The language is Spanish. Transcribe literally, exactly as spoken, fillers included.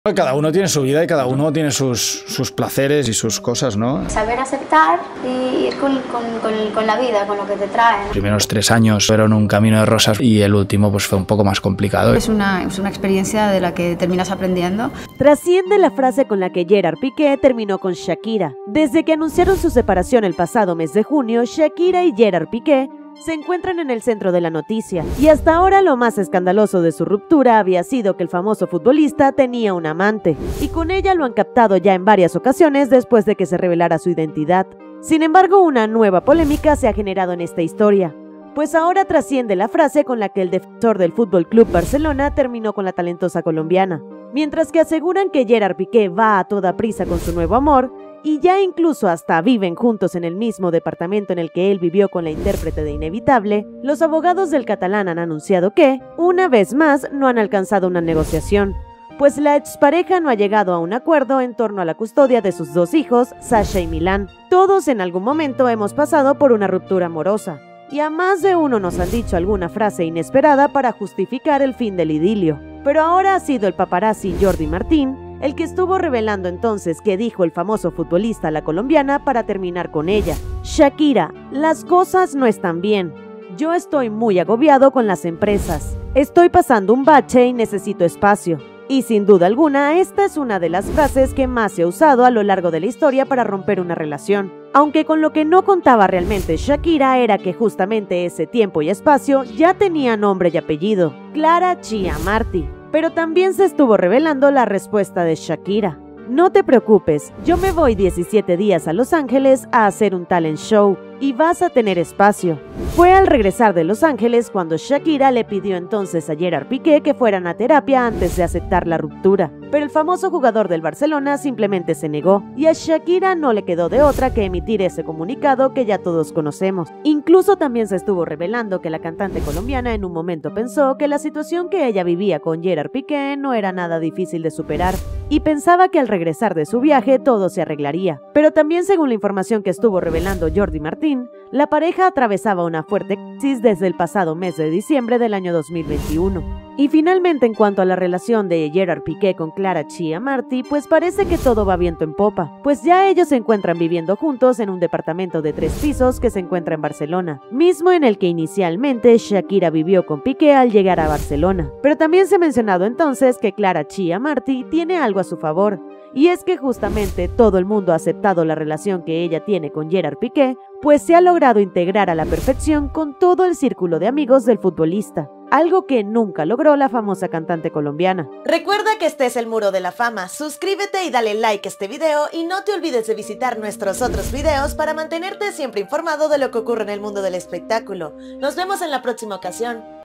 Cada uno tiene su vida y cada uno tiene sus, sus placeres y sus cosas, ¿no? Saber aceptar y ir con, con, con, con la vida, con lo que te traen. Los primeros tres años fueron un camino de rosas y el último pues fue un poco más complicado. Es una, es una experiencia de la que terminas aprendiendo. Trasciende la frase con la que Gerard Piqué terminó con Shakira. Desde que anunciaron su separación el pasado mes de junio, Shakira y Gerard Piqué se encuentran en el centro de la noticia, y hasta ahora lo más escandaloso de su ruptura había sido que el famoso futbolista tenía un amante, y con ella lo han captado ya en varias ocasiones después de que se revelara su identidad. Sin embargo, una nueva polémica se ha generado en esta historia, pues ahora trasciende la frase con la que el defensor del Fútbol Club Barcelona terminó con la talentosa colombiana, mientras que aseguran que Gerard Piqué va a toda prisa con su nuevo amor, y ya incluso hasta viven juntos en el mismo departamento en el que él vivió con la intérprete de Inevitable. Los abogados del catalán han anunciado que, una vez más, no han alcanzado una negociación, pues la expareja no ha llegado a un acuerdo en torno a la custodia de sus dos hijos, Sasha y Milán. Todos en algún momento hemos pasado por una ruptura amorosa, y a más de uno nos han dicho alguna frase inesperada para justificar el fin del idilio. Pero ahora ha sido el paparazzi Jordi Martín el que estuvo revelando entonces qué dijo el famoso futbolista a la colombiana para terminar con ella. Shakira, las cosas no están bien. Yo estoy muy agobiado con las empresas. Estoy pasando un bache y necesito espacio. Y sin duda alguna, esta es una de las frases que más se ha usado a lo largo de la historia para romper una relación. Aunque con lo que no contaba realmente Shakira era que justamente ese tiempo y espacio ya tenía nombre y apellido: Clara Chia Marti. Pero también se estuvo revelando la respuesta de Shakira. No te preocupes, yo me voy diecisiete días a Los Ángeles a hacer un talent show y vas a tener espacio. Fue al regresar de Los Ángeles cuando Shakira le pidió entonces a Gerard Piqué que fueran a terapia antes de aceptar la ruptura, pero el famoso jugador del Barcelona simplemente se negó, y a Shakira no le quedó de otra que emitir ese comunicado que ya todos conocemos. Incluso también se estuvo revelando que la cantante colombiana en un momento pensó que la situación que ella vivía con Gerard Piqué no era nada difícil de superar, y pensaba que al regresar de su viaje todo se arreglaría. Pero también, según la información que estuvo revelando Jordi Martín, la pareja atravesaba una fuerte crisis desde el pasado mes de diciembre del año dos mil veintiuno. Y finalmente, en cuanto a la relación de Gerard Piqué con Clara Chia Marti, pues parece que todo va viento en popa, pues ya ellos se encuentran viviendo juntos en un departamento de tres pisos que se encuentra en Barcelona, mismo en el que inicialmente Shakira vivió con Piqué al llegar a Barcelona. Pero también se ha mencionado entonces que Clara Chia Marti tiene algo a su favor, y es que justamente todo el mundo ha aceptado la relación que ella tiene con Gerard Piqué, pues se ha logrado integrar a la perfección con todo el círculo de amigos del futbolista, algo que nunca logró la famosa cantante colombiana. Recuerda que este es el Muro de la Fama, suscríbete y dale like a este video, y no te olvides de visitar nuestros otros videos para mantenerte siempre informado de lo que ocurre en el mundo del espectáculo. Nos vemos en la próxima ocasión.